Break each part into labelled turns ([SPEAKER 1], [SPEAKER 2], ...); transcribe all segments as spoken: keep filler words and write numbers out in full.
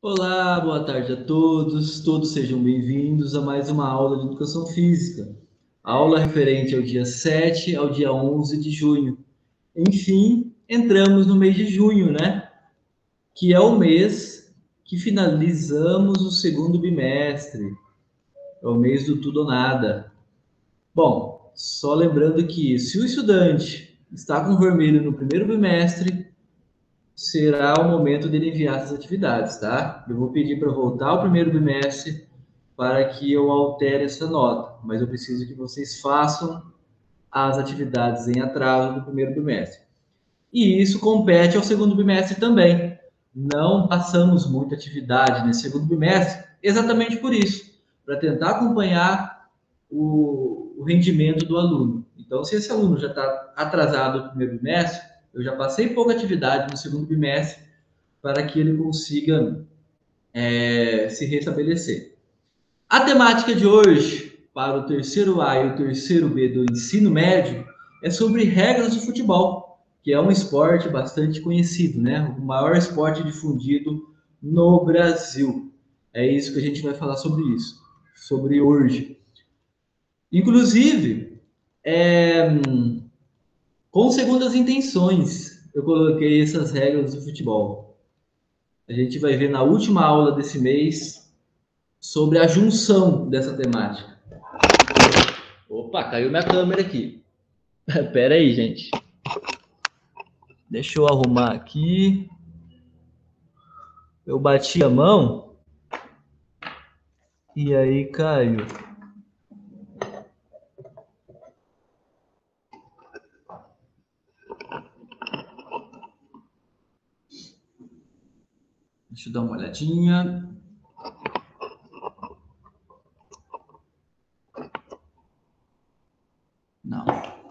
[SPEAKER 1] Olá, boa tarde a todos. Todos sejam bem-vindos a mais uma aula de Educação Física. Aula referente ao dia sete ao dia onze de junho. Enfim, entramos no mês de junho, né? Que é o mês que finalizamos o segundo bimestre. É o mês do tudo ou nada. Bom, só lembrando que se o estudante está com vermelho no primeiro bimestre, será o momento dele enviar essas atividades, tá? Eu vou pedir para voltar ao primeiro bimestre para que eu altere essa nota, mas eu preciso que vocês façam as atividades em atraso do primeiro bimestre. E isso compete ao segundo bimestre também. Não passamos muita atividade nesse segundo bimestre, exatamente por isso, para tentar acompanhar o, o rendimento do aluno. Então, se esse aluno já está atrasado no primeiro bimestre, eu já passei pouca atividade no segundo bimestre para que ele consiga é, se restabelecer. A temática de hoje, para o terceiro A e o terceiro B do ensino médio, é sobre regras do futebol, que é um esporte bastante conhecido, né? O maior esporte difundido no Brasil. É isso que a gente vai falar sobre isso, sobre hoje. Inclusive, é, com segundas intenções, eu coloquei essas regras do futebol. A gente vai ver na última aula desse mês sobre a junção dessa temática. Opa, caiu minha câmera aqui. Pera aí, gente. Deixa eu arrumar aqui. Eu bati a mão e aí caiu. Deixa eu dar uma olhadinha. Não.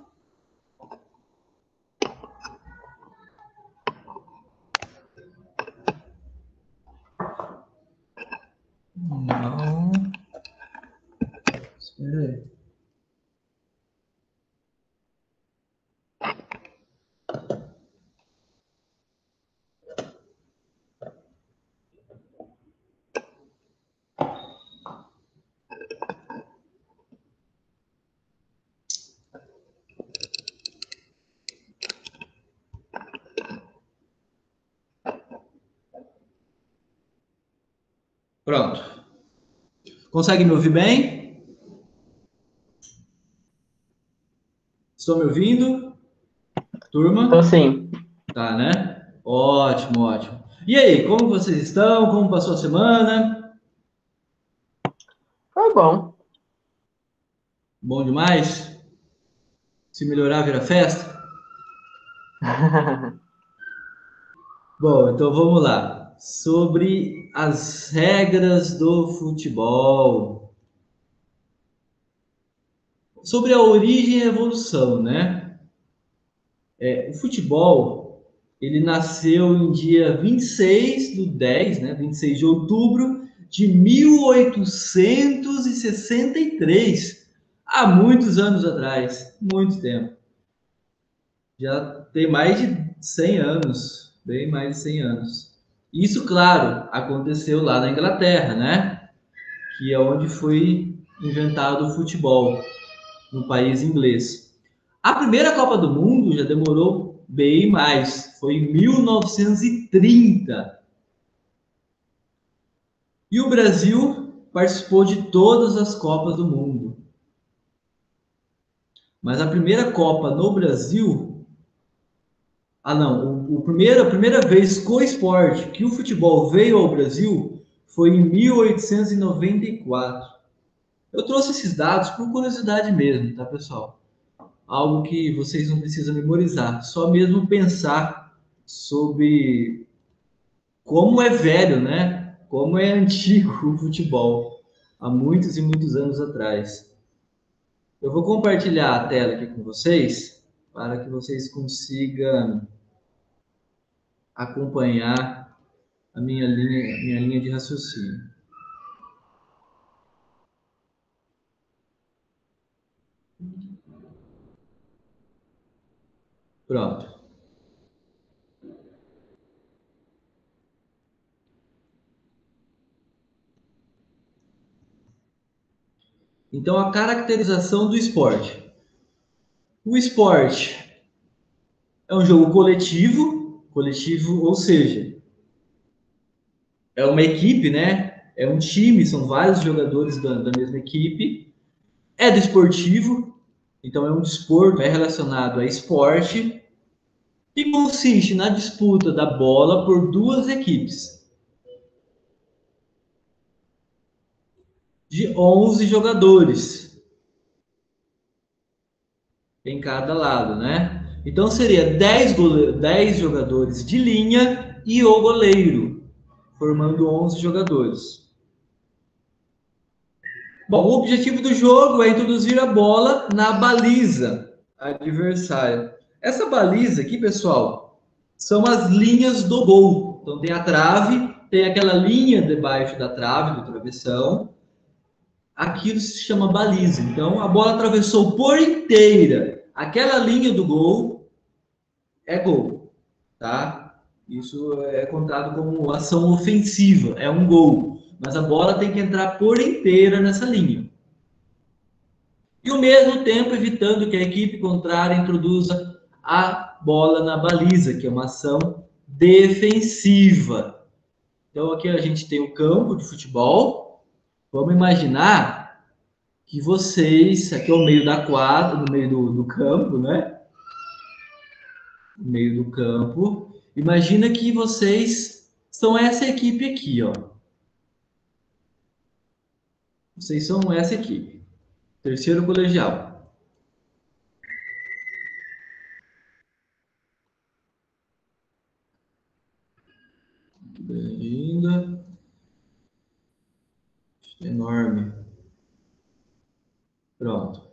[SPEAKER 1] Não. Espera aí. Pronto. Consegue me ouvir bem? Estão me ouvindo?
[SPEAKER 2] Então,
[SPEAKER 1] Turma?
[SPEAKER 2] sim,
[SPEAKER 1] Tá, né? Ótimo, ótimo. E aí, como vocês estão? Como passou a semana?
[SPEAKER 2] foi bom.
[SPEAKER 1] Bom demais? Se melhorar, vira festa? Bom, então vamos lá. Sobre as regras do futebol. Sobre a origem e evolução, né? É, o futebol, ele nasceu em dia vinte e seis do dez, né? vinte e seis de outubro de mil oitocentos e sessenta e três. Há muitos anos atrás, muito tempo. Já tem mais de cem anos, bem mais de cem anos. Isso, claro, aconteceu lá na Inglaterra, né? Que é onde foi inventado o futebol, no país inglês. A primeira Copa do Mundo já demorou bem mais, foi em mil novecentos e trinta. E o Brasil participou de todas as Copas do Mundo. Mas a primeira Copa no Brasil. Ah, não. O, o primeiro, a primeira vez com o esporte que o futebol veio ao Brasil foi em mil oitocentos e noventa e quatro. Eu trouxe esses dados por curiosidade mesmo, tá, pessoal? Algo que vocês não precisam memorizar, só mesmo pensar sobre como é velho, né? Como é antigo o futebol, há muitos e muitos anos atrás. Eu vou compartilhar a tela aqui com vocês para que vocês consigam acompanhar a minha linha, minha linha de raciocínio. Pronto. Então, a caracterização do esporte. O esporte é um jogo coletivo, coletivo, ou seja, é uma equipe, né? É um time, são vários jogadores da, da mesma equipe. É desportivo, então é um desporto, é relacionado a esporte, e consiste na disputa da bola por duas equipes de onze jogadores em cada lado, né? Então seria dez, gole... dez jogadores de linha e o goleiro, formando onze jogadores. Bom, o objetivo do jogo é introduzir a bola na baliza adversária. Essa baliza aqui, pessoal, são as linhas do gol. Então tem a trave, tem aquela linha debaixo da trave, do travessão. Aquilo se chama baliza. Então a bola atravessou por inteira aquela linha do gol, é gol, tá? Isso é contado como ação ofensiva, é um gol. Mas a bola tem que entrar por inteira nessa linha. E ao mesmo tempo evitando que a equipe contrária introduza a bola na baliza, que é uma ação defensiva. Então aqui a gente tem o campo de futebol. Vamos imaginar que vocês, aqui é o meio da quadra, no meio do, do campo, né? No meio do campo. Imagina que vocês são essa equipe aqui, ó. Vocês são essa equipe. Terceiro colegial. Linda. Enorme. Pronto.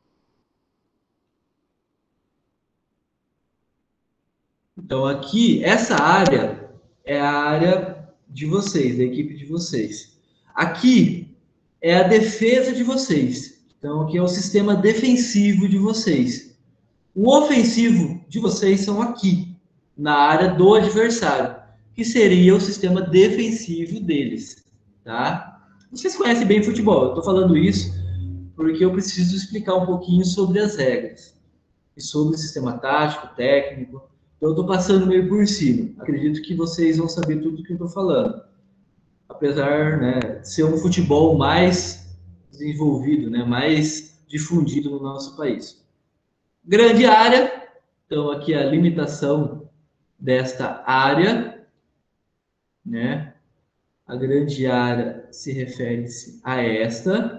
[SPEAKER 1] Então, aqui, essa área é a área de vocês, da equipe de vocês. Aqui é a defesa de vocês. Então, aqui é o sistema defensivo de vocês. O ofensivo de vocês são aqui, na área do adversário, que seria o sistema defensivo deles, tá? Vocês conhecem bem futebol, eu estou falando isso porque eu preciso explicar um pouquinho sobre as regras e sobre o sistema tático, técnico. Então, eu estou passando meio por cima. Acredito que vocês vão saber tudo o que eu estou falando. Apesar, né, de ser um futebol mais desenvolvido, né, mais difundido no nosso país. Grande área. Então, aqui a limitação desta área, né? A grande área se refere-se a esta.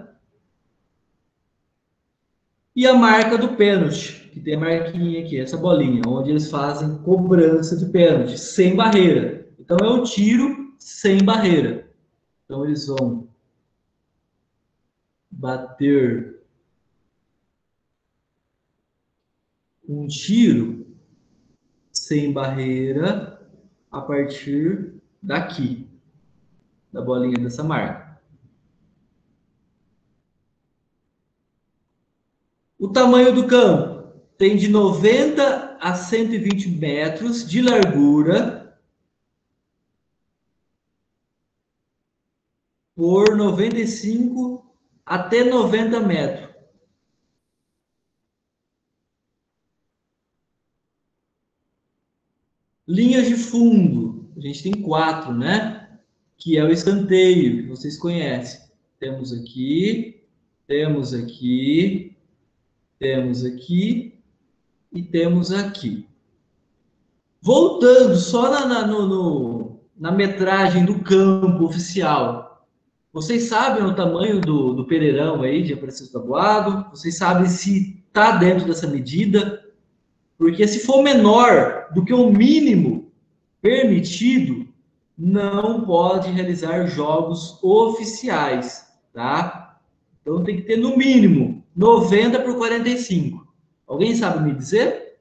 [SPEAKER 1] E a marca do pênalti, que tem a marquinha aqui, essa bolinha, onde eles fazem cobrança de pênalti, sem barreira. Então é um tiro sem barreira. Então eles vão bater um tiro sem barreira a partir daqui, da bolinha dessa marca. O tamanho do campo tem de noventa a cento e vinte metros de largura por noventa e cinco até noventa metros. Linhas de fundo, a gente tem quatro, né? Que é o escanteio, que vocês conhecem. Temos aqui, temos aqui, temos aqui e temos aqui. Voltando só na, na, no, no, na metragem do campo oficial, vocês sabem o tamanho do, do Pereirão aí de Aparecido Taboado? Vocês sabem se está dentro dessa medida? Porque se for menor do que o mínimo permitido, não pode realizar jogos oficiais, tá? Então tem que ter no mínimo noventa por quarenta e cinco. Alguém sabe me dizer?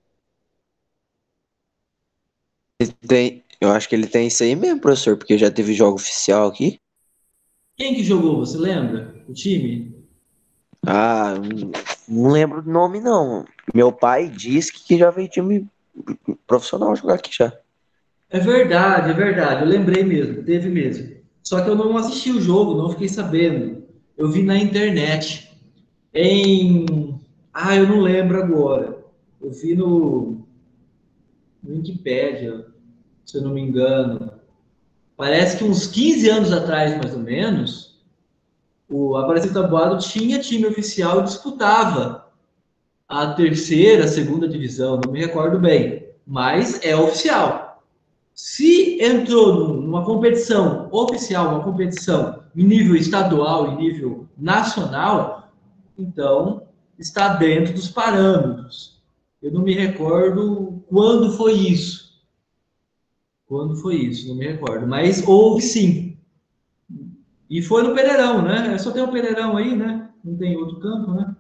[SPEAKER 3] Ele tem, eu acho que ele tem isso aí mesmo, professor, porque já teve jogo oficial aqui.
[SPEAKER 1] Quem que jogou, você lembra? O time?
[SPEAKER 3] Ah, não lembro o nome, não. Meu pai disse que já veio time profissional jogar aqui já.
[SPEAKER 1] É verdade, é verdade. Eu lembrei mesmo, teve mesmo. Só que eu não assisti o jogo, não fiquei sabendo. eu vi na internet. Em... Ah, eu não lembro agora. Eu vi no, no Wikipédia, se eu não me engano. Parece que uns quinze anos atrás, mais ou menos, o Aparecido Taboado tinha time oficial e disputava a terceira, segunda divisão, não me recordo bem, mas é oficial. Se entrou numa competição oficial, uma competição em nível estadual, em nível nacional, então está dentro dos parâmetros. Eu não me recordo quando foi isso. Quando foi isso, não me recordo. Mas houve sim. E foi no Pereirão, né? Só tem o Pereirão aí, né? Não tem outro campo, né?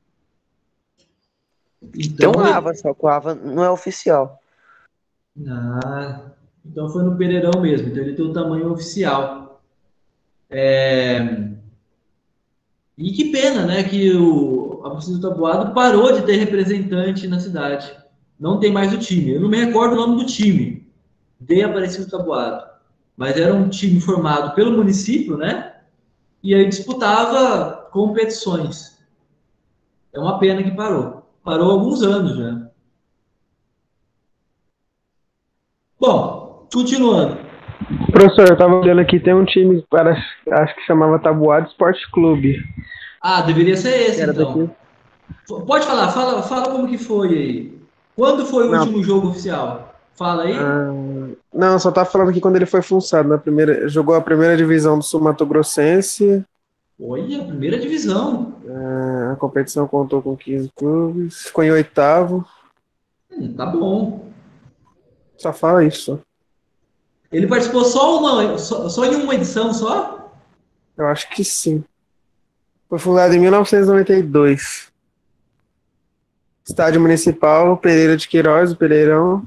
[SPEAKER 3] Tem
[SPEAKER 1] Então,
[SPEAKER 3] um Ava, só que o Ava não é oficial.
[SPEAKER 1] ah, então foi no Pereirão mesmo. Então ele tem o tamanho oficial. É... E que pena, né? Que o Aparecido do Taboado parou de ter representante na cidade. Não tem mais o time. Eu não me recordo o nome do time de Aparecido do Taboado. Mas era um time formado pelo município, né? E aí disputava competições. É uma pena que parou. Parou há alguns anos já. Bom, continuando.
[SPEAKER 2] Professor, eu tava olhando aqui, tem um time, parece, acho que chamava Tabuado Esporte Clube.
[SPEAKER 1] Ah, deveria ser esse
[SPEAKER 2] Era daqui.
[SPEAKER 1] então. Pode falar, fala, fala como que foi aí. Quando foi o
[SPEAKER 2] Não,
[SPEAKER 1] último jogo oficial? Fala aí.
[SPEAKER 2] ah, não, só tá falando aqui quando ele foi funsado na primeira, jogou a primeira divisão do Sul Mato Grossense.
[SPEAKER 1] Olha, primeira divisão.
[SPEAKER 2] Ah, a competição contou com quinze clubes, ficou em oitavo.
[SPEAKER 1] Hum, tá bom.
[SPEAKER 2] Só fala isso.
[SPEAKER 1] Ele participou só uma, só, só em uma edição só?
[SPEAKER 2] Eu acho que sim. Foi fundado em mil novecentos e noventa e dois. Estádio Municipal, Pereira de Queiroz, o Pereirão.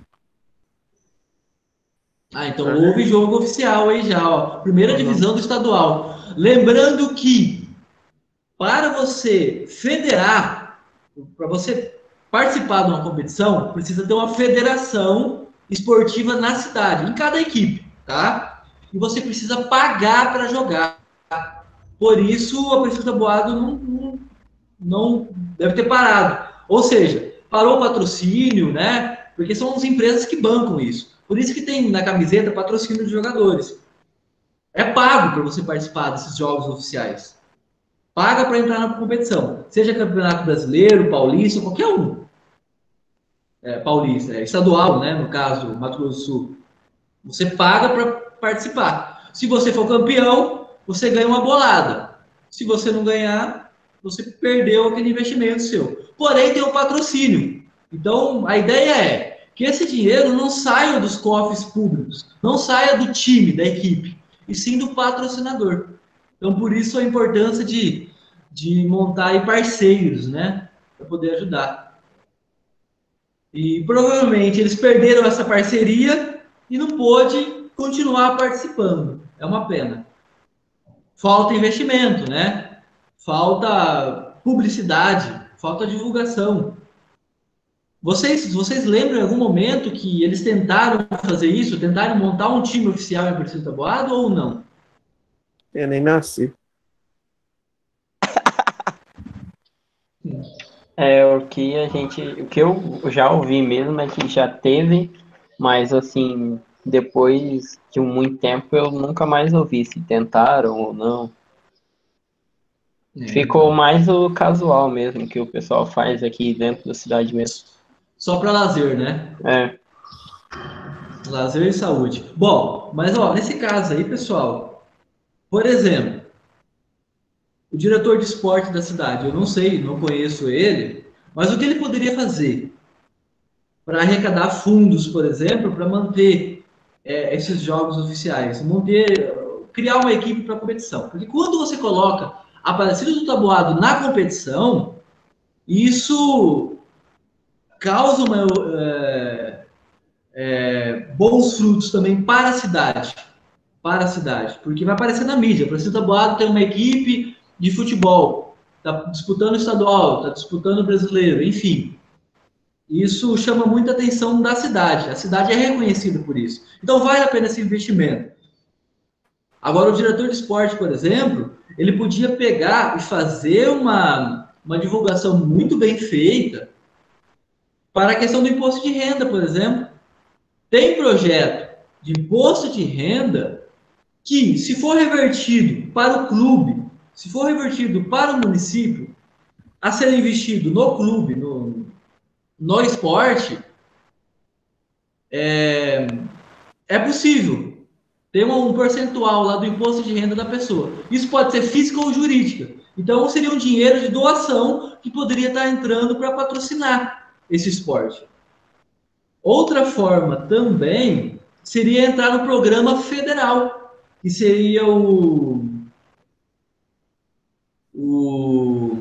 [SPEAKER 1] Ah, então
[SPEAKER 2] Ah,
[SPEAKER 1] houve jogo oficial aí já, ó. Primeira
[SPEAKER 2] uhum.
[SPEAKER 1] divisão do estadual. Lembrando que para você federar, para você participar de uma competição, precisa ter uma federação esportiva na cidade, em cada equipe, tá? E você precisa pagar para jogar. Por isso, a Aparecido Taboado não, não, não deve ter parado. Ou seja, parou o patrocínio, né? Porque são as empresas que bancam isso. Por isso que tem na camiseta patrocínio de jogadores. É pago para você participar desses jogos oficiais. Paga para entrar na competição. Seja campeonato brasileiro, paulista, qualquer um. É, paulista, é, estadual, né? No caso, Mato Grosso do Sul. Você paga para participar. Se você for campeão, você ganha uma bolada. Se você não ganhar, você perdeu aquele investimento seu. Porém, tem o patrocínio. Então, a ideia é que esse dinheiro não saia dos cofres públicos, não saia do time, da equipe, e sim do patrocinador. Então, por isso a importância de, de montar aí parceiros, né? Para poder ajudar. E provavelmente eles perderam essa parceria e não pôde continuar participando. É uma pena. Falta investimento, né? Falta publicidade, falta divulgação. Vocês, vocês lembram em algum momento que eles tentaram fazer isso? Tentaram montar um time oficial em Aparecido do Taboado ou não?
[SPEAKER 2] Eu nem nasci.
[SPEAKER 4] É, o que a gente, o que eu já ouvi mesmo é que já teve, mas assim, depois de muito tempo eu nunca mais ouvi se tentaram ou não.
[SPEAKER 1] É,
[SPEAKER 4] Ficou
[SPEAKER 1] então.
[SPEAKER 4] mais o casual mesmo que o pessoal faz aqui dentro da cidade mesmo.
[SPEAKER 1] Só para lazer, né?
[SPEAKER 4] É,
[SPEAKER 1] Lazer e saúde. Bom, mas ó, nesse caso aí, pessoal, por exemplo, o diretor de esporte da cidade, eu não sei, não conheço ele, mas o que ele poderia fazer para arrecadar fundos, por exemplo, para manter é, esses jogos oficiais, manter, criar uma equipe para competição. Porque quando você coloca a Aparecida do Taboado na competição, isso causa uma, é, é, bons frutos também para a cidade. Para a cidade, porque vai aparecer na mídia. Aparecida do Taboado tem uma equipe de futebol, está disputando o estadual, está disputando o brasileiro, enfim. Isso chama muita atenção da cidade. A cidade é reconhecida por isso. Então vale a pena esse investimento. Agora, o diretor de esporte, por exemplo, ele podia pegar e fazer uma, uma divulgação muito bem feita para a questão do imposto de renda, por exemplo. Tem projeto de imposto de renda que, se for revertido para o clube, se for revertido para o município, a ser investido no clube, no, no esporte, é, é possível ter um percentual lá do imposto de renda da pessoa. Isso pode ser física ou jurídica. Então, seria um dinheiro de doação que poderia estar entrando para patrocinar esse esporte. Outra forma também seria entrar no programa federal, que seria o, o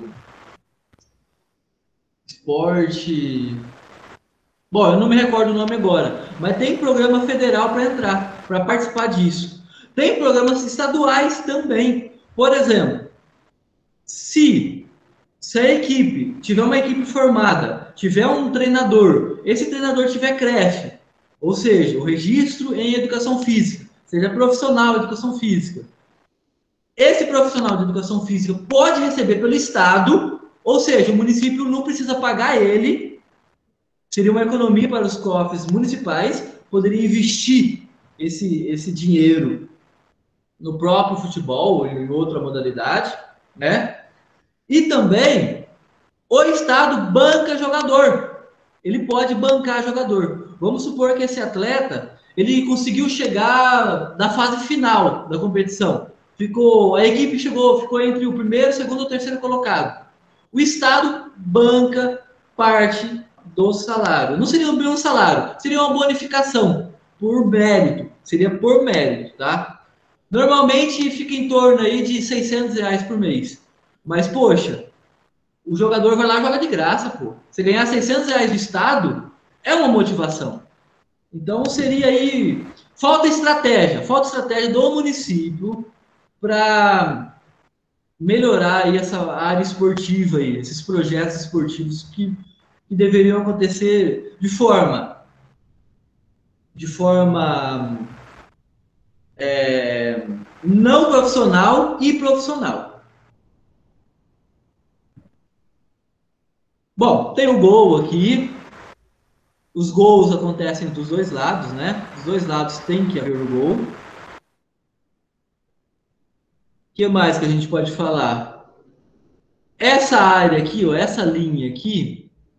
[SPEAKER 1] esporte... Bom, eu não me recordo o nome agora, mas tem programa federal para entrar, para participar disso. Tem programas estaduais também. Por exemplo, se, se a equipe tiver uma equipe formada, tiver um treinador, esse treinador tiver C R E F, ou seja, o registro em educação física, seja profissional de educação física, esse profissional de educação física pode receber pelo Estado, ou seja, o município não precisa pagar ele. Seria uma economia para os cofres municipais, poderia investir esse, esse dinheiro no próprio futebol ou em outra modalidade, né? E também o Estado banca jogador. Ele pode bancar jogador. Vamos supor que esse atleta ele conseguiu chegar na fase final da competição. Ficou, a equipe chegou, ficou entre o primeiro, segundo ou terceiro colocado. O Estado banca parte do salário. Não seria bem um salário, seria uma bonificação por mérito. Seria por mérito, tá? Normalmente fica em torno aí de seiscentos reais por mês. Mas, poxa, o jogador vai lá e joga de graça, pô. Você ganhar seiscentos reais do Estado é uma motivação. Então, seria aí... Falta estratégia. Falta estratégia do município para melhorar aí essa área esportiva aí, esses projetos esportivos que que deveriam acontecer de forma de forma é, não profissional e profissional. Bom, tem o gol aqui. Os gols acontecem dos dois lados, né? Dos dois lados tem que haver o gol. O que mais que a gente pode falar? Essa área aqui, ó, essa linha aqui,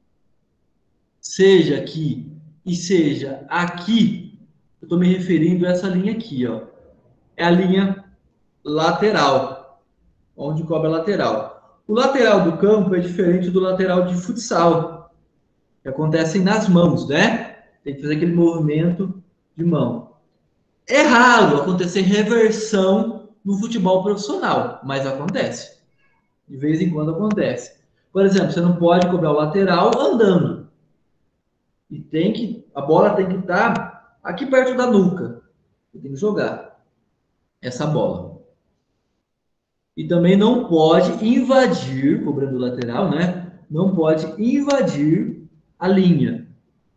[SPEAKER 1] seja aqui e seja aqui, eu estou me referindo a essa linha aqui, ó. É a linha lateral, onde cobre a lateral. O lateral do campo é diferente do lateral de futsal, que acontecem nas mãos, né? Tem que fazer aquele movimento de mão. É raro acontecer reversão no futebol profissional, mas acontece. De vez em quando acontece. Por exemplo, você não pode cobrar o lateral andando. E tem que, a bola tem que estar aqui perto da nuca. Você tem que jogar essa bola. E também não pode invadir, cobrando o lateral, né? Não pode invadir a linha.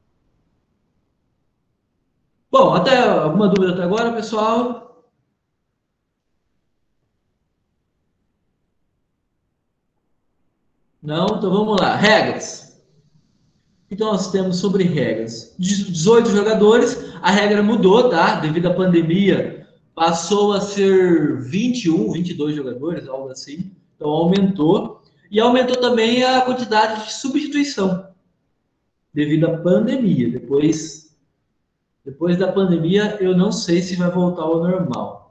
[SPEAKER 1] Bom, até alguma dúvida até agora, pessoal? Não? Então vamos lá. Regras. Então, nós temos sobre regras. dezoito jogadores, a regra mudou, tá? Devido à pandemia, passou a ser vinte e um, vinte e dois jogadores, algo assim. Então, aumentou. E aumentou também a quantidade de substituição, devido à pandemia. Depois, depois da pandemia, eu não sei se vai voltar ao normal.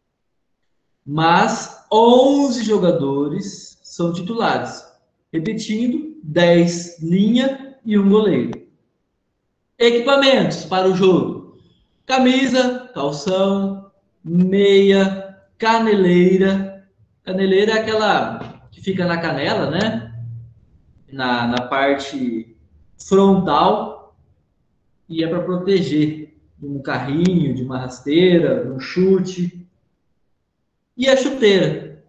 [SPEAKER 1] Mas, onze jogadores são titulares. Repetindo, dez linha e um goleiro. Equipamentos para o jogo: camisa, calção, meia, caneleira. Caneleira é aquela que fica na canela, né? Na, na parte frontal, e é para proteger de um carrinho, de uma rasteira, de um chute. E a chuteira.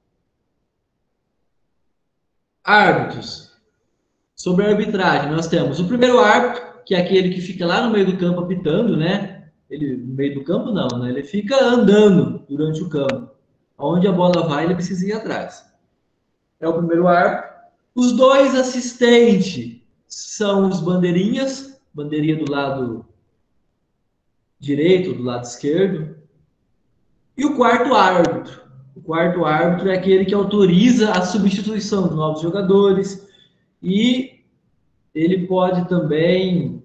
[SPEAKER 1] Árbitros. Sobre a arbitragem, nós temos o primeiro árbitro, que é aquele que fica lá no meio do campo apitando, né? Ele, no meio do campo não, né? Ele fica andando durante o campo, Onde a bola vai, ele precisa ir atrás. É o primeiro árbitro. Os dois assistentes são os bandeirinhas, bandeirinha do lado direito, do lado esquerdo. E o quarto árbitro. O quarto árbitro é aquele que autoriza a substituição de novos jogadores e ele pode também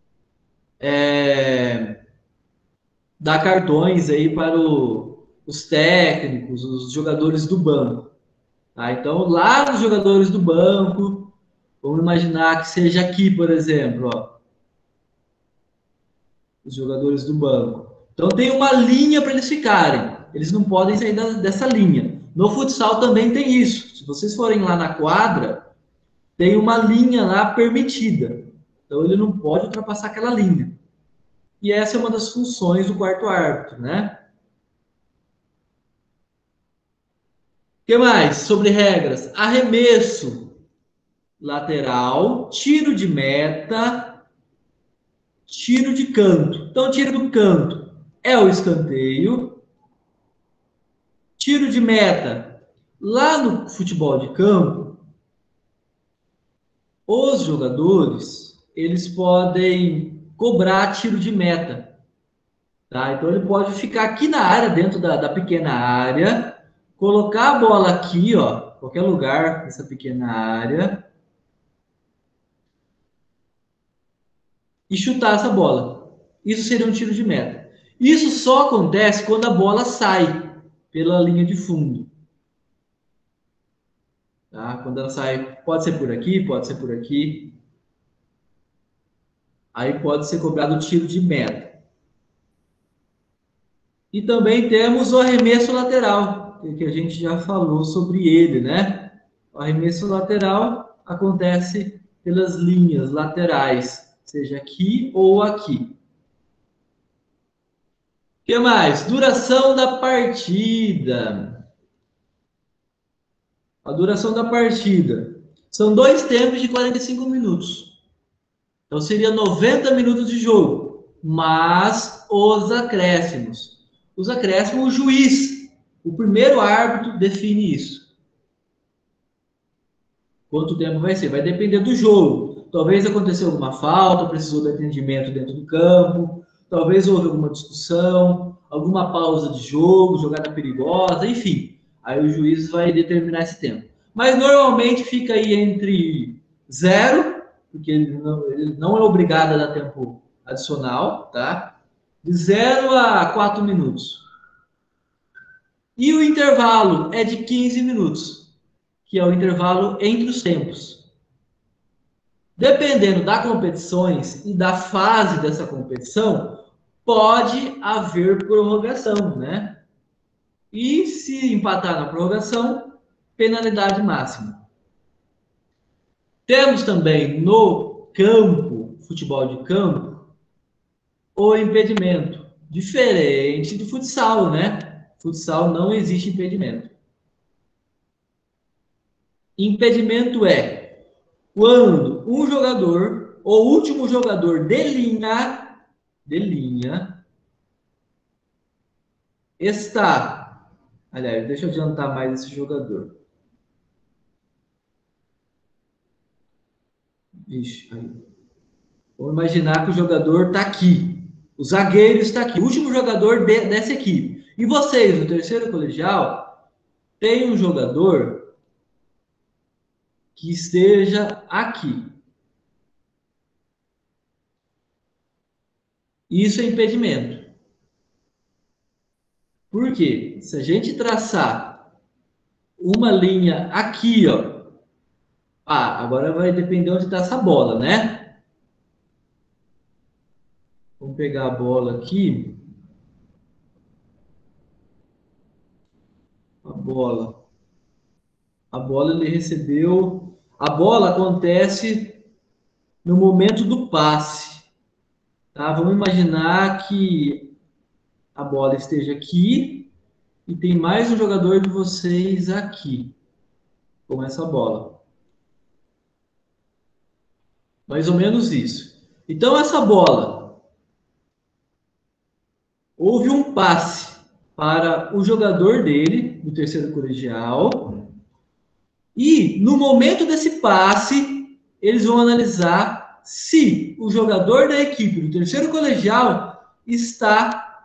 [SPEAKER 1] é, dar cartões aí para o, os técnicos, os jogadores do banco. Tá? Então, lá nos jogadores do banco, vamos imaginar que seja aqui, por exemplo, ó, os jogadores do banco. Então, tem uma linha para eles ficarem. Eles não podem sair da, dessa linha. No futsal também tem isso. Se vocês forem lá na quadra, tem uma linha lá permitida. Então, ele não pode ultrapassar aquela linha. E essa é uma das funções do quarto árbitro, né? O que mais sobre regras? Arremesso lateral, tiro de meta, tiro de canto. Então, tiro do canto é o escanteio. Tiro de meta. Lá no futebol de campo, os jogadores, eles podem cobrar tiro de meta. Tá? Então, ele pode ficar aqui na área, dentro da, da pequena área, colocar a bola aqui, ó, qualquer lugar nessa pequena área, e chutar essa bola. Isso seria um tiro de meta. Isso só acontece quando a bola sai pela linha de fundo. Tá? Quando ela sai, pode ser por aqui, pode ser por aqui. Aí pode ser cobrado o tiro de meta. E também temos o arremesso lateral, que a gente já falou sobre ele, né? O arremesso lateral acontece pelas linhas laterais, seja aqui ou aqui. O que mais? Duração da partida. A duração da partida. São dois tempos de quarenta e cinco minutos. Então, seria noventa minutos de jogo. Mas os acréscimos. Os acréscimos, o juiz, o primeiro árbitro, define isso. Quanto tempo vai ser? Vai depender do jogo. Talvez aconteceu alguma falta, precisou de atendimento dentro do campo. Talvez houve alguma discussão, alguma pausa de jogo, jogada perigosa, enfim. Aí o juiz vai determinar esse tempo. Mas normalmente fica aí entre zero, porque ele não, ele não é obrigado a dar tempo adicional, tá? De zero a quatro minutos. E o intervalo é de quinze minutos, que é o intervalo entre os tempos. Dependendo das competições e da fase dessa competição, pode haver prorrogação, né? E se empatar na prorrogação, penalidade máxima. Temos também no campo, futebol de campo, o impedimento, diferente do futsal, né? Futsal não existe impedimento. Impedimento é quando um jogador, o último jogador de linha, de linha, está... Aliás, deixa eu adiantar mais esse jogador. Vixe, aí. Vamos imaginar que o jogador está aqui. O zagueiro está aqui. O último jogador de, dessa equipe. E vocês, no terceiro colegial, tem um jogador que esteja aqui. Isso é impedimento. Por quê? Se a gente traçar uma linha aqui, ó. Ah, agora vai depender onde está essa bola, né? Vamos pegar a bola aqui. A bola. A bola ele recebeu. A bola acontece no momento do passe. Tá? Vamos imaginar que a bola esteja aqui e tem mais um jogador de vocês aqui com essa bola. Mais ou menos isso. Então, essa bola, houve um passe. para o jogador dele, do terceiro colegial, e no momento desse passe, eles vão analisar se o jogador da equipe do terceiro colegial está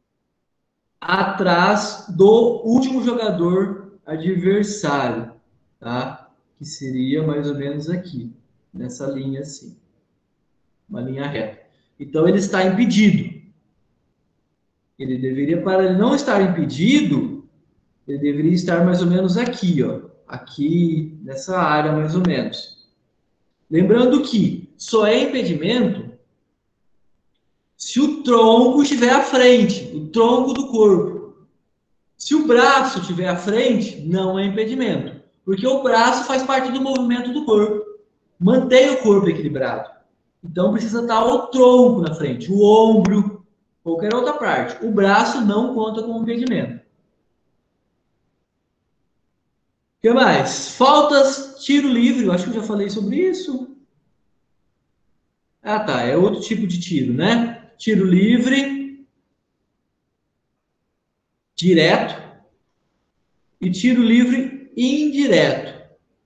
[SPEAKER 1] atrás do último jogador adversário, tá? Que seria mais ou menos aqui, nessa linha assim, uma linha reta. Então ele está impedido. Ele deveria, para ele não estar impedido, ele deveria estar mais ou menos aqui, ó, aqui nessa área mais ou menos. Lembrando que só é impedimento se o tronco estiver à frente, o tronco do corpo. Se o braço estiver à frente, não é impedimento, porque o braço faz parte do movimento do corpo, mantém o corpo equilibrado. Então precisa estar o tronco na frente, o ombro, qualquer outra parte. O braço não conta como impedimento. O que mais? Faltas, tiro livre, eu acho que eu já falei sobre isso. Ah, tá, é outro tipo de tiro, né? Tiro livre, direto, e tiro livre indireto.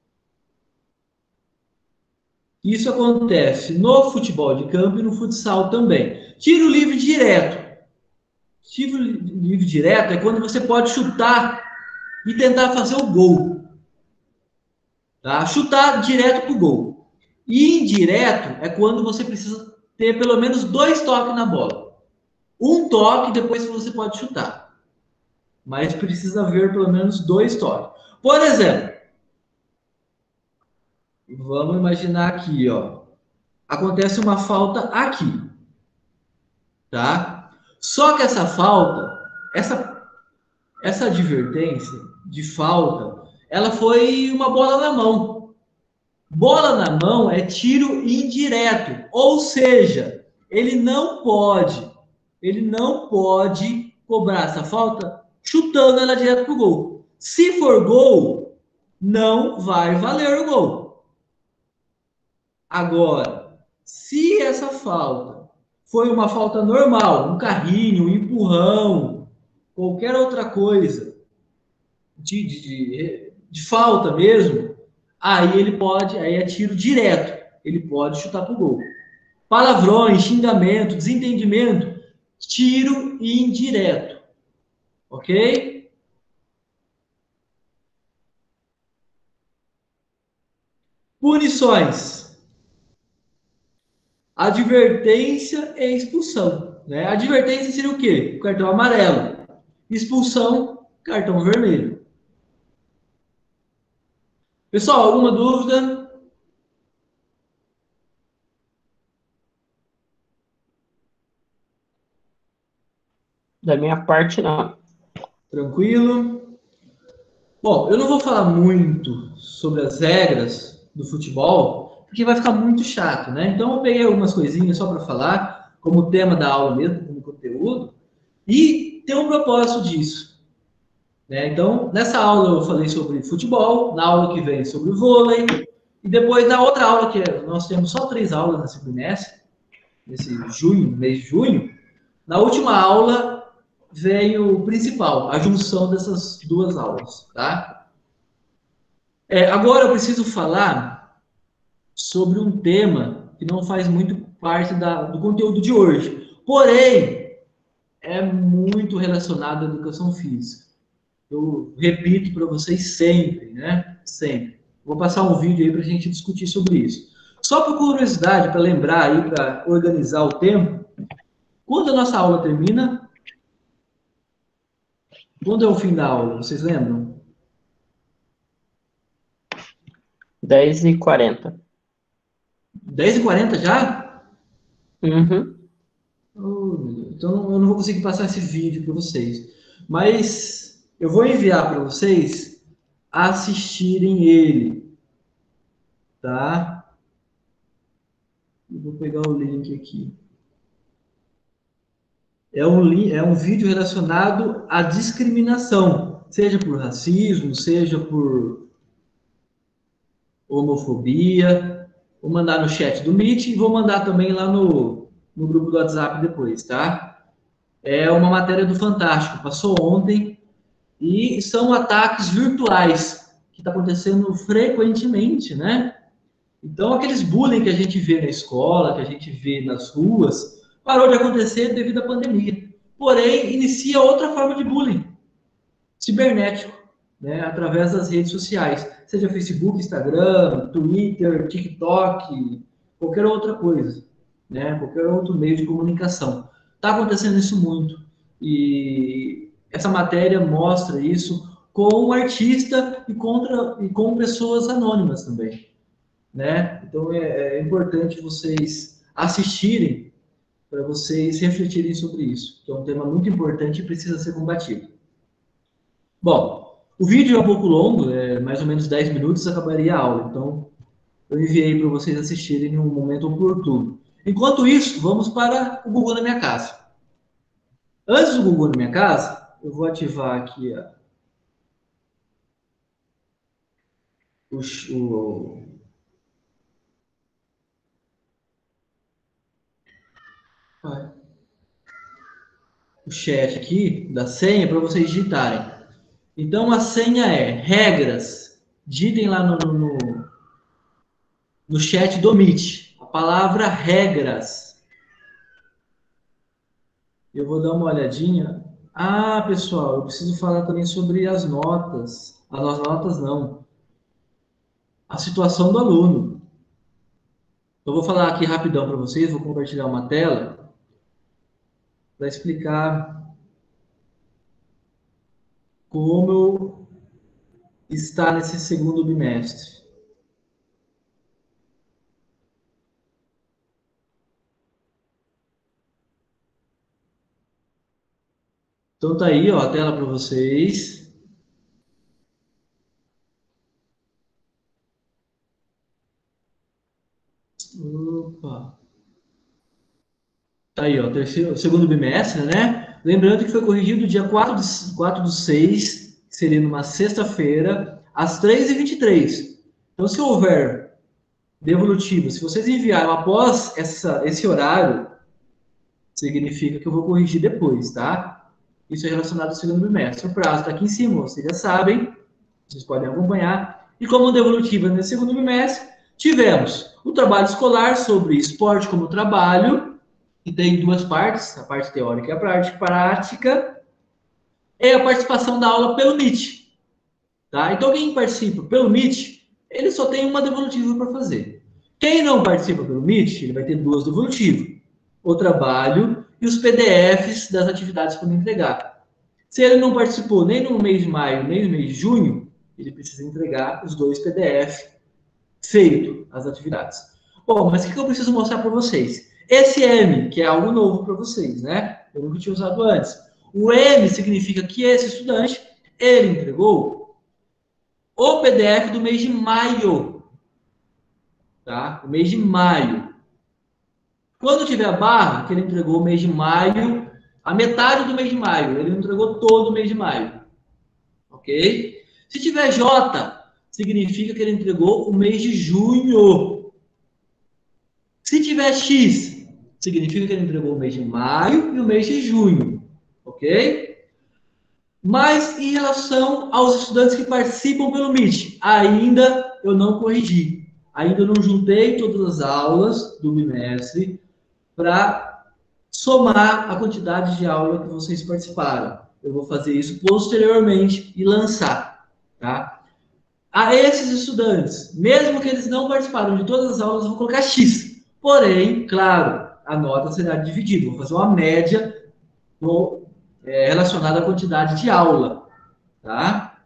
[SPEAKER 1] Isso acontece no futebol de campo e no futsal também. Tiro livre direto. Tiro livre direto é quando você pode chutar e tentar fazer o gol. Tá? Chutar direto para o gol. E indireto é quando você precisa ter pelo menos dois toques na bola. Um toque, depois você pode chutar. Mas precisa haver pelo menos dois toques. Por exemplo, vamos imaginar aqui, ó. Acontece uma falta aqui. Tá? Só que essa falta, essa, essa advertência de falta, ela foi uma bola na mão. Bola na mão é tiro indireto, ou seja, ele não pode, ele não pode cobrar essa falta chutando ela direto pro gol. Se for gol, não vai valer o gol. Agora, se essa falta foi uma falta normal, um carrinho, um empurrão, qualquer outra coisa de, de, de, de falta mesmo, aí ele pode, aí é tiro direto, ele pode chutar pro gol. Palavrões, xingamento, desentendimento, tiro indireto, ok? Punições. Advertência e expulsão, né? Advertência seria o quê? O cartão amarelo. Expulsão, cartão vermelho. Pessoal, alguma dúvida?
[SPEAKER 4] Da minha parte, não.
[SPEAKER 1] Tranquilo? Bom, eu não vou falar muito sobre as regras do futebol, porque vai ficar muito chato, né? Então eu peguei algumas coisinhas só para falar, como tema da aula mesmo, como conteúdo, e tem um propósito disso. Né? Então, nessa aula eu falei sobre futebol, na aula que vem sobre vôlei, e depois na outra aula, que nós temos só três aulas nesse trimestre, nesse junho, mês de junho, na última aula vem o principal, a junção dessas duas aulas, tá? É, agora eu preciso falar sobre um tema que não faz muito parte da, do conteúdo de hoje, porém, é muito relacionado à educação física. Eu repito para vocês sempre, né? Sempre. Vou passar um vídeo aí para a gente discutir sobre isso. Só por curiosidade, para lembrar aí, para organizar o tempo, quando a nossa aula termina? Quando é o fim da aula? Vocês lembram?
[SPEAKER 4] dez e quarenta.
[SPEAKER 1] dez e quarenta já?
[SPEAKER 4] Uhum.
[SPEAKER 1] Oh, meu Deus. Então eu não vou conseguir passar esse vídeo para vocês. Mas eu vou enviar para vocês assistirem ele. Tá? Eu vou pegar o link aqui. É um, é um vídeo relacionado à discriminação, seja por racismo, seja por homofobia. Vou mandar no chat do Meet e vou mandar também lá no, no grupo do WhatsApp depois, tá? É uma matéria do Fantástico, passou ontem, e são ataques virtuais que está acontecendo frequentemente, né? Então, aqueles bullying que a gente vê na escola, que a gente vê nas ruas, parou de acontecer devido à pandemia. Porém, inicia outra forma de bullying, cibernético, né? Através das redes sociais, seja Facebook, Instagram, Twitter, TikTok, qualquer outra coisa, né? Qualquer outro meio de comunicação. Está acontecendo isso muito. E essa matéria mostra isso com um artista e, contra, e com pessoas anônimas também, né? Então é, é importante vocês assistirem para vocês refletirem sobre isso, que é um tema muito importante e precisa ser combatido. Bom, o vídeo é um pouco longo, é mais ou menos dez minutos, acabaria a aula, então eu enviei para vocês assistirem em um momento oportuno. Enquanto isso, vamos para o Google na Minha Casa. Antes do Google na Minha Casa, eu vou ativar aqui ó, o, o o chat aqui da senha para vocês digitarem. Então a senha é regras. Digitem lá no, no, no chat do Meet a palavra regras. Eu vou dar uma olhadinha. Ah, pessoal, eu preciso falar também sobre as notas. As notas não. A situação do aluno. Eu vou falar aqui rapidão para vocês, vou compartilhar uma tela para explicar como está nesse segundo bimestre. Então tá aí, ó, a tela para vocês. Opa. Tá aí, ó, terceiro, segundo bimestre, né? Lembrando que foi corrigido dia quatro de, quatro do seis, que seria numa sexta-feira, às três e vinte e três. Então, se houver devolutivo, se vocês enviaram após essa, esse horário, significa que eu vou corrigir depois, tá? Isso é relacionado ao segundo bimestre. O prazo está aqui em cima, vocês já sabem, vocês podem acompanhar. E como devolutiva nesse segundo bimestre, tivemos o trabalho escolar sobre esporte como trabalho, que tem duas partes, a parte teórica e a parte prática, e a participação da aula pelo Meet. Tá? Então, quem participa pelo Meet, ele só tem uma devolutiva para fazer. Quem não participa pelo Meet, ele vai ter duas devolutivas. O trabalho e os P D Fs das atividades para entregar. Se ele não participou nem no mês de maio, nem no mês de junho, ele precisa entregar os dois P D F feito as atividades. Bom, mas o que eu preciso mostrar para vocês? Esse M, que é algo novo para vocês, né? Eu nunca tinha usado antes. O M significa que esse estudante, ele entregou o P D F do mês de maio. Tá? O mês de maio. Quando tiver a barra, que ele entregou o mês de maio, a metade do mês de maio, ele entregou todo o mês de maio. Ok? Se tiver J, significa que ele entregou o mês de junho. Se tiver X, significa que ele entregou o mês de maio e o mês de junho. Ok? Mas em relação aos estudantes que participam pelo Meet, ainda eu não corrigi. Ainda não juntei todas as aulas do bimestre para somar a quantidade de aula que vocês participaram. Eu vou fazer isso posteriormente e lançar, tá? A esses estudantes, mesmo que eles não participaram de todas as aulas, eu vou colocar X. Porém, claro, a nota será dividida. Vou fazer uma média no, é, relacionada à quantidade de aula, tá?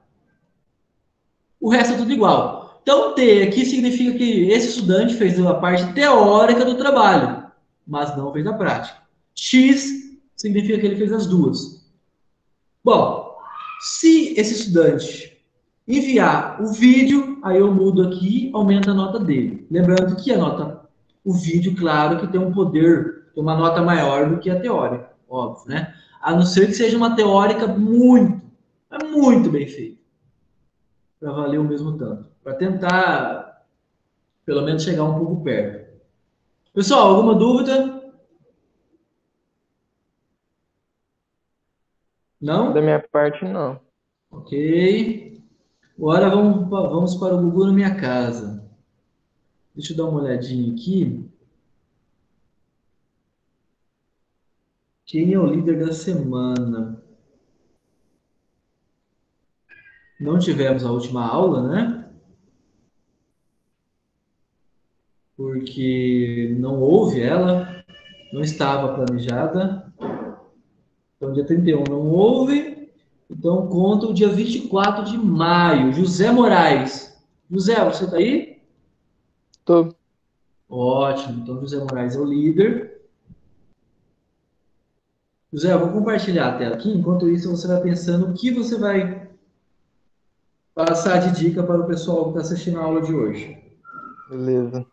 [SPEAKER 1] O resto é tudo igual. Então, T aqui significa que esse estudante fez a parte teórica do trabalho, mas não fez a prática. X significa que ele fez as duas. Bom, se esse estudante enviar o vídeo, aí eu mudo aqui, aumenta a nota dele. Lembrando que a nota, o vídeo, claro, que tem um poder, tem uma nota maior do que a teórica, óbvio, né? A não ser que seja uma teórica muito, muito bem feita, para valer o mesmo tanto. Para tentar, pelo menos, chegar um pouco perto. Pessoal, alguma dúvida? Não?
[SPEAKER 2] Da minha parte, não.
[SPEAKER 1] Ok. Agora vamos, pa- vamos para o Gugu na minha casa. Deixa eu dar uma olhadinha aqui. Quem é o líder da semana? Não tivemos a última aula, né? Porque não houve ela, não estava planejada. Então, dia trinta e um não houve. Então, conta o dia vinte e quatro de maio. José Moraes. José, você está aí?
[SPEAKER 2] Tô.
[SPEAKER 1] Ótimo. Então, José Moraes é o líder. José, eu vou compartilhar a tela aqui. Enquanto isso, você vai pensando o que você vai passar de dica para o pessoal que está assistindo a aula de hoje.
[SPEAKER 2] Beleza.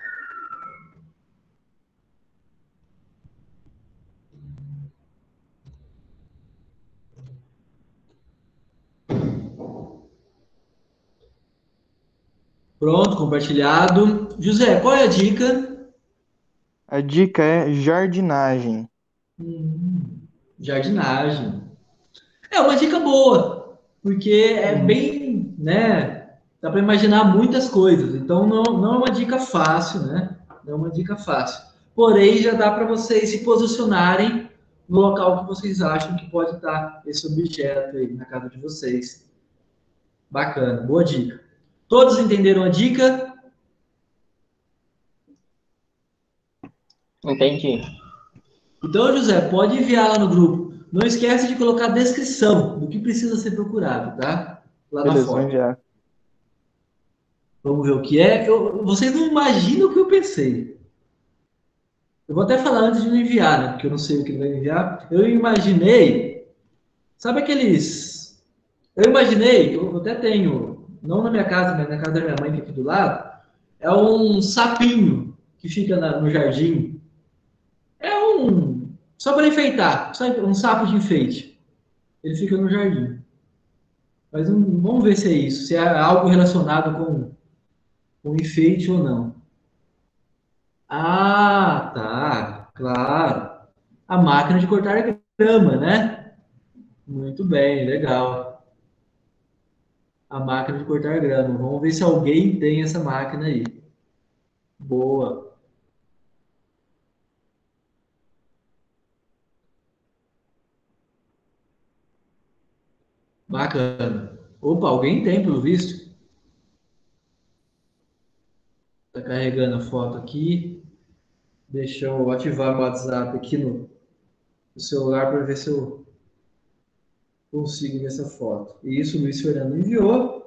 [SPEAKER 1] Pronto, compartilhado. José, qual é a dica?
[SPEAKER 2] A dica é jardinagem.
[SPEAKER 1] Hum, jardinagem. É uma dica boa, porque é
[SPEAKER 2] Uhum.
[SPEAKER 1] bem, né? Dá para imaginar muitas coisas. Então não, não é uma dica fácil, né? Não é uma dica fácil. Porém, já dá para vocês se posicionarem no local que vocês acham que pode estar esse objeto aí na casa de vocês. Bacana, boa dica. Todos entenderam a dica?
[SPEAKER 4] Entendi.
[SPEAKER 1] Então, José, pode enviar lá no grupo. Não esquece de colocar a descrição do que precisa ser procurado, tá? Lá na
[SPEAKER 2] Beleza, vou
[SPEAKER 1] foto.
[SPEAKER 2] enviar.
[SPEAKER 1] Vamos ver o que é. Eu, vocês não imaginam o que eu pensei. Eu vou até falar antes de não enviar, né? Porque eu não sei o que ele vai enviar. Eu imaginei. Sabe aqueles. Eu imaginei, eu até tenho, não na minha casa, mas na casa da minha mãe, que é aqui do lado, é um sapinho que fica na- no jardim. É um. Só para enfeitar, sabe? Um sapo de enfeite. Ele fica no jardim. Mas um- vamos ver se é isso, se é algo relacionado com, com enfeite ou não. Ah, tá, claro. A máquina de cortar grama, né? Muito bem, legal. A máquina de cortar grama. Vamos ver se alguém tem essa máquina aí. Boa, bacana. Opa, alguém tem, pelo visto. Tá carregando a foto aqui. Deixa eu ativar o WhatsApp aqui no, no celular para ver se eu consigo ver essa foto. Isso, o Luiz Fernando enviou.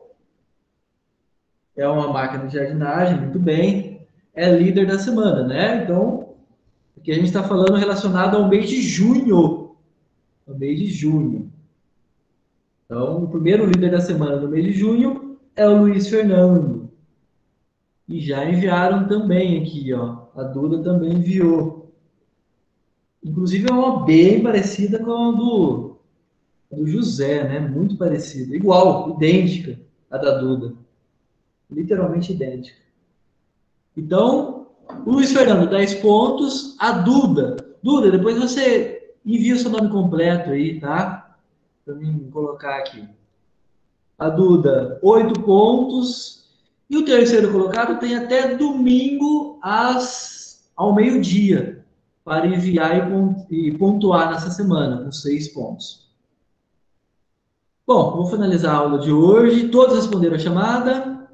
[SPEAKER 1] É uma máquina de jardinagem, muito bem. É líder da semana, né? Então, o que a gente está falando relacionado ao mês de junho. Ao mês de junho. Então, o primeiro líder da semana do mês de junho é o Luiz Fernando. E já enviaram também aqui, ó. A Duda também enviou. Inclusive é uma bem parecida com a do, a do José, né? Muito parecida. Igual, idêntica à da Duda. Literalmente idêntica. Então, Luiz Fernando, dez pontos. A Duda. Duda, depois você envia o seu nome completo aí, tá? Para mim colocar aqui. A Duda, oito pontos. E o terceiro colocado tem até domingo às, ao meio-dia para enviar e pontuar nessa semana com seis pontos. Bom, vou finalizar a aula de hoje. Todos responderam a chamada?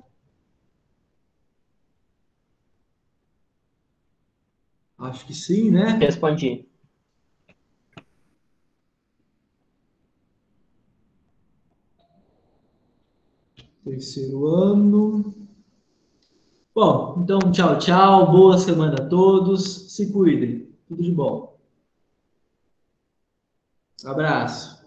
[SPEAKER 1] Acho que sim, né?
[SPEAKER 4] Respondi.
[SPEAKER 1] Terceiro ano. Bom, então tchau, tchau. Boa semana a todos. Se cuidem. Tudo de bom. Abraço.